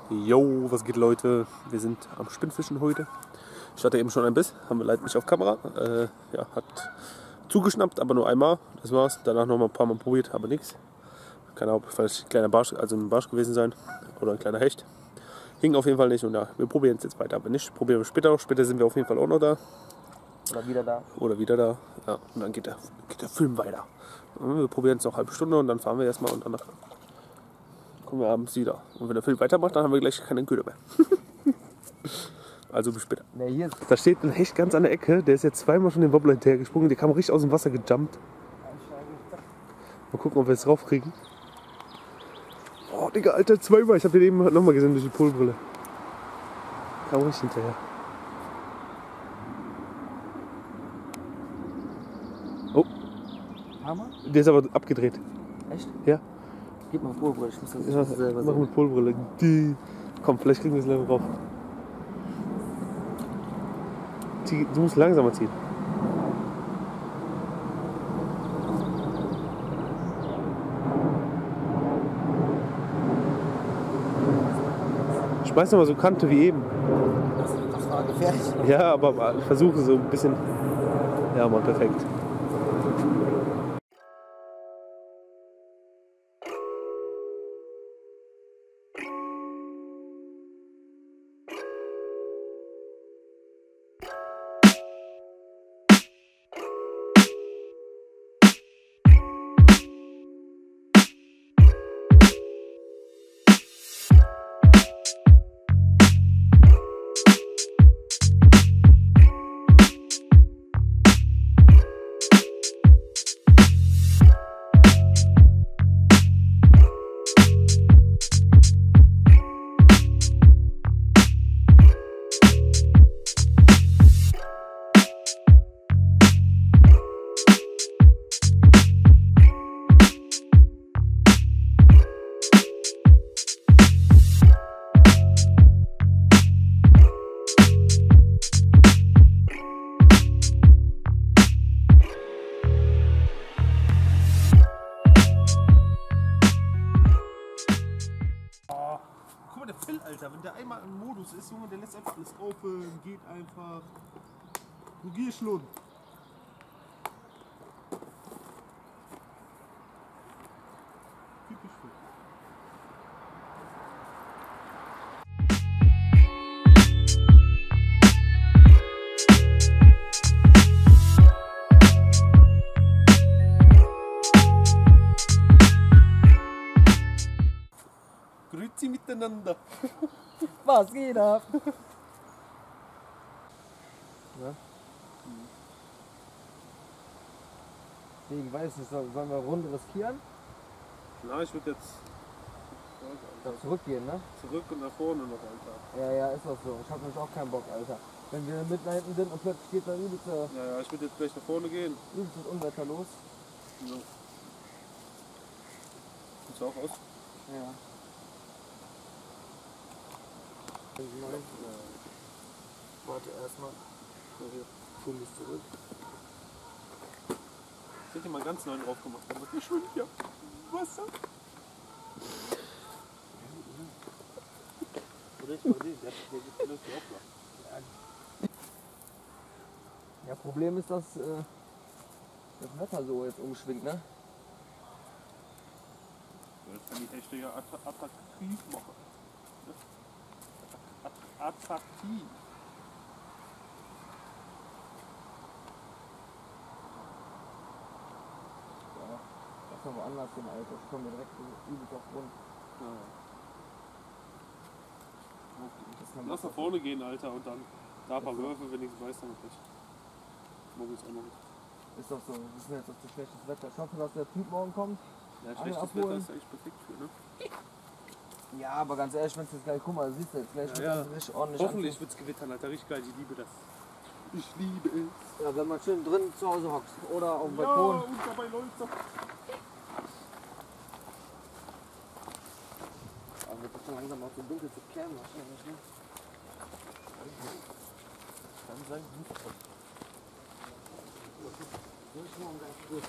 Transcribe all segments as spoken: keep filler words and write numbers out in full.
Jo, was geht, Leute? Wir sind am Spinnfischen heute. Ich hatte eben schon ein Biss, haben wir leider nicht auf Kamera. Äh, ja, hat zugeschnappt, aber nur einmal. Das war's. Danach noch mal ein paar Mal probiert, aber nichts. Keine Ahnung, vielleicht ein kleiner Barsch, also ein Barsch gewesen sein oder ein kleiner Hecht. Hing auf jeden Fall nicht und ja, wir probieren es jetzt weiter. Aber nicht, probieren wir später noch. Später sind wir auf jeden Fall auch noch da. Oder wieder da. Oder wieder da. Ja, und dann geht der, geht der Film weiter. Und wir probieren es noch eine halbe Stunde und dann fahren wir erstmal und danach kommen wir abends wieder. Und wenn der Film weitermacht, dann haben wir gleich keine Köder mehr. Also bis später. Ne, hier ist. Da steht ein Hecht ganz an der Ecke. Der ist jetzt zweimal schon den Wobbler hinterhergesprungen. Der kam richtig aus dem Wasser gejumpt. Mal gucken, ob wir es raufkriegen. Oh, Digga, Alter, zweimal. Ich habe den eben nochmal gesehen durch die Polbrille. Kam richtig hinterher. Oh. Hammer? Der ist aber abgedreht. Echt? Ja. Gib mal Polbrille, ich muss das Ja, selber mach sehen. mit Polbrille. Die. Komm, vielleicht kriegen wir es Level rauf. Zieh, du musst langsamer ziehen. Schmeiß noch mal so Kante wie eben. Das, das war gefährlich. Ja, aber versuche so ein bisschen. Ja, Mann, perfekt. Guck mal, der Phil, Alter, wenn der einmal im Modus ist, Junge, der lässt einfach alles open, geht einfach. Du gehst schon. Typisch Phil. Grüezi miteinander. Was geht ab? Ja? Ich weiß nicht, sollen wir eine Runde riskieren? Na, ich würde jetzt Dann zurückgehen, ne? zurück und nach vorne noch, Alter. Ja, ja, ist das so. Ich hab nämlich auch keinen Bock, Alter. Wenn wir mitten da hinten sind und plötzlich geht da übelste, Ja, ja, ich würde jetzt gleich nach vorne gehen. übelstes Unwetter los. Ja. Sieht's auch aus? Ja. Warte erstmal. Fuhr mich zurück. Ich hätte mal ganz neu drauf gemacht, aber hier schwimmt ja Wasser. Oder ich mal den, der gibt alles drauf. Ja, Problem ist, dass äh, das Wetter so jetzt umschwingt, ne? Das kann die Hechte ja att- attraktiv machen. Att- Attraktiv. Ja, lass mal woanders hin, Alter. Ich komme direkt übelst auf Grund. Ja. Das kann Lass nach vorne gehen, Alter, und dann da ein paar Würfe, wenn ich es weiß, dann nicht. Morgen ist auch noch nicht. Ist doch so. Wir sind jetzt auf das schlechtes Wetter. Ich hoffe, dass der Typ morgen kommt. Ja, Alle schlechtes abholen. Wetter ist eigentlich perfekt für, ne? Ja, aber ganz ehrlich, wenn es jetzt gleich, guck mal, siehst du jetzt gleich, Ja, wird ja. das richtig ordentlich Hoffentlich anziehen. wird es gewittern, Alter. Richtig geil, ich liebe das. Ich liebe es. Ja, wenn man schön drin zu Hause hockt oder auf dem Ja, Balkon. und dabei läuft Aber wird schon langsam auch so dunkel zu kehren wahrscheinlich, ne? Kann sein. Soll ich morgen ganz kurz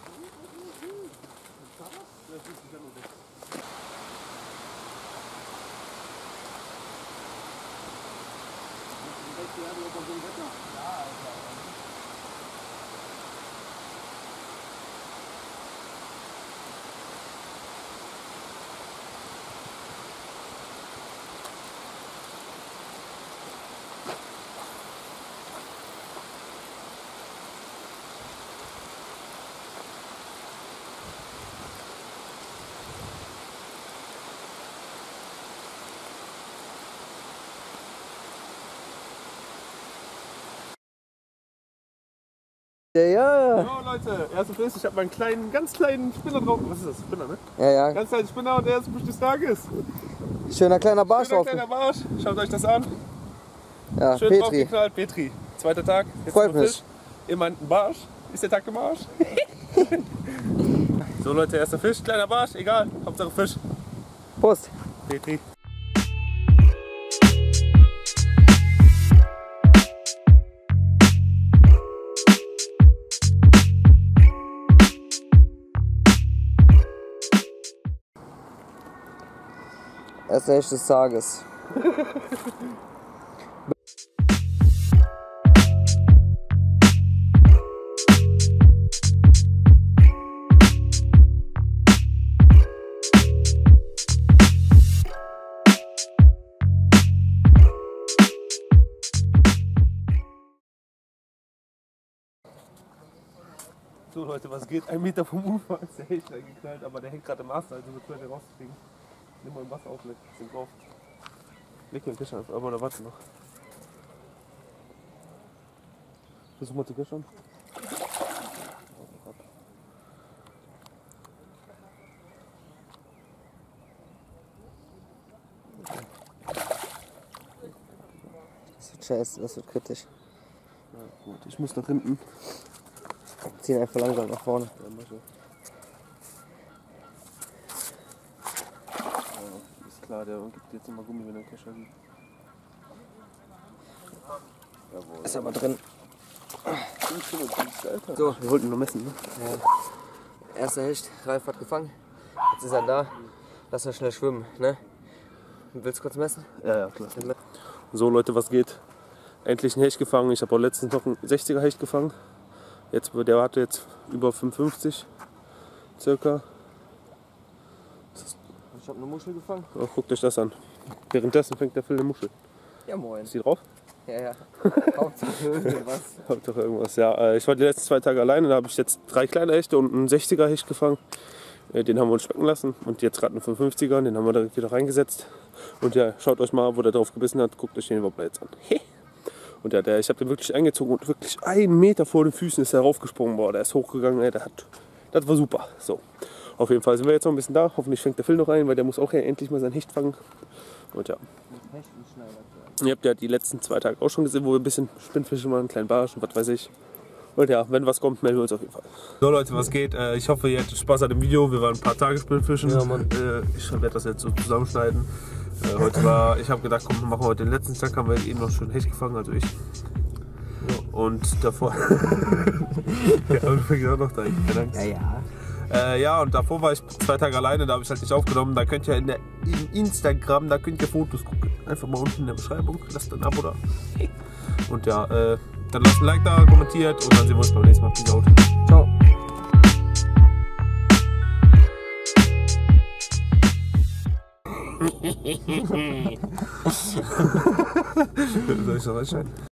Das ist ja nur weg. Ja, ja. So Leute, erste Fisch, ich habe meinen kleinen, ganz kleinen Spinner drauf. Was ist das? Spinner, ne? Ja, ja. Ganz kleinen Spinner und der erste Fisch des Tages. Schöner kleiner Barsch Schöner drauf. kleiner Barsch, schaut euch das an. Ja, Schön Petri. draufgeknallt, Petri. Zweiter Tag, jetzt Freut noch mich. Fisch. Immerhin ein Barsch. Ist der Tag im Arsch? So Leute, erster Fisch, kleiner Barsch, egal, Hauptsache Fisch. Prost. Petri. Erster Hecht des Tages. So Leute, was geht? Ein Meter vom Ufer ist der Hecht reingeknallt, aber der hängt gerade im Ast, also wird schwer den rauszukriegen. Nimm mal im Wasser auf, leg den drauf. Leg den Fisch einfach, aber da warte noch. Versuch mal zu kichern. Das wird scheiße, das wird kritisch. Ja, gut, ich muss nach hinten. Ziehen einfach langsam nach vorne. Ja, mach ich. Ja, ist klar, der gibt jetzt immer Gummi, wenn er Kescher sieht. Jawohl. Ist aber drin. So, So. wir wollten nur messen, ne? Ja. Erster Hecht, Ralf hat gefangen. Jetzt ist er da. Lass mal schnell schwimmen, ne? Willst du kurz messen? Ja, ja, klar. So Leute, was geht? Endlich ein Hecht gefangen. Ich habe auch letztens noch einen sechziger Hecht gefangen. Jetzt, der hatte jetzt über fünfundfünfzig circa. Ich habe eine Muschel gefangen. Oh, guckt euch das an. Währenddessen fängt der Phil eine Muschel. Ja, moin. Ist die drauf? Ja, ja. Hauptsache irgendwas. Hauptsache irgendwas. Ja, äh, ich war die letzten zwei Tage alleine. Da habe ich jetzt drei kleine Hechte und einen sechziger Hecht gefangen. Äh, Den haben wir uns schmecken lassen. Und jetzt gerade einen fünfundfünfziger. Den haben wir direkt wieder reingesetzt. Und ja, schaut euch mal, wo der drauf gebissen hat. Guckt euch den Wobbler jetzt an. Und ja, der, ich habe den wirklich eingezogen und wirklich einen Meter vor den Füßen ist er raufgesprungen. Boah, der ist hochgegangen, ey, der hat, das war super. So, auf jeden Fall sind wir jetzt noch ein bisschen da. Hoffentlich fängt der Phil noch rein, weil der muss auch ja endlich mal sein Hecht fangen. Und ja, ihr habt ja die letzten zwei Tage auch schon gesehen, wo wir ein bisschen Spinnfische machen, einen kleinen Barsch und was weiß ich. Und ja, wenn was kommt, melden wir uns auf jeden Fall. So Leute, was geht? Ich hoffe, ihr hattet Spaß an dem Video. Wir waren ein paar Tage Spinnfischen. Ja, Mann. Ich werde das jetzt so zusammenschneiden. Äh, heute war, ich habe gedacht, komm, machen wir heute den letzten Tag, haben wir eben noch schön Hecht gefangen, also ich. Ja. Und davor. Ja, aber du fängst auch noch da, keine Angst. Ja, ja. Äh, ja, und davor war ich zwei Tage alleine, da habe ich halt nicht aufgenommen. Da könnt ihr in der in Instagram, da könnt ihr Fotos gucken. Einfach mal unten in der Beschreibung, lasst ein Abo da. Und ja, äh, dann lasst ein Like da, kommentiert und dann sehen wir uns beim nächsten Mal. Peace out. Ciao. Soll ich noch reinschneiden?